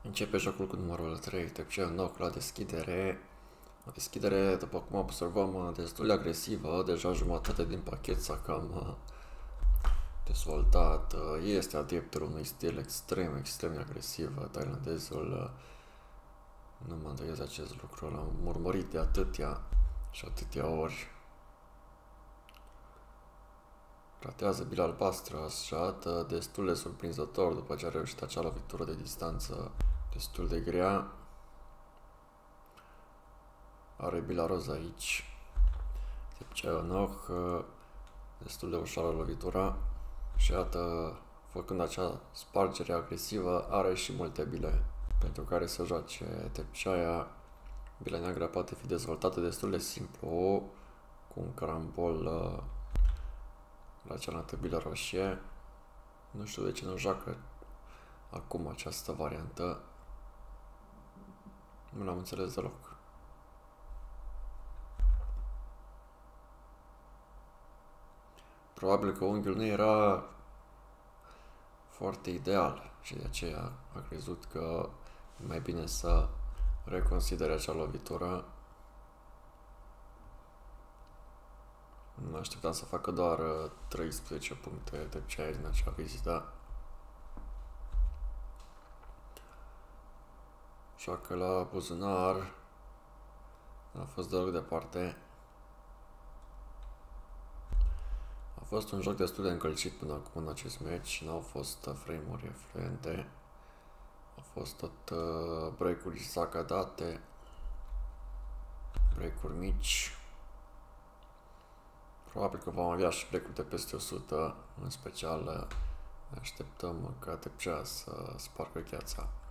Începe jocul cu numărul 3, Tepcea Knock la deschidere. O deschidere, după cum observăm, destul de agresivă. Deja jumătate din pachet s-a cam dezvoltat. Este adeptul unui stil extrem de agresiv. Thailandezul, nu mă îndoiesc acest lucru, l-am urmărit de atâtea ori. Ratează bila albastră, așat, destul de surprinzător după ce a reușit acea lovitură de distanță destul de grea. Are bila roz aici. Tepcea Knock, destul de ușoară lovitura. Și iată, făcând acea spargere agresivă, are și multe bile pentru care să joace Tepcea. Bila neagră poate fi dezvoltată destul de simplu, cu un carambol la cealaltă bilă roșie. Nu știu de ce nu joacă acum această variantă. Nu l-am înțeles deloc. Probabil că unghiul nu era foarte ideal și de aceea a crezut că e mai bine să reconsidere acea lovitură. Nu așteptam să facă doar 13 puncte Tepcea din acea vizită. Joacă la buzunar. A fost deloc departe. A fost un joc destul de încălcit până acum în acest match. N-au fost frame-uri fluente. Au fost tot break-uri sacadate. Break-uri mici. Probabil că vom avea și break-uri de peste 100. În special ne așteptăm ca Tepcea să spargă gheața.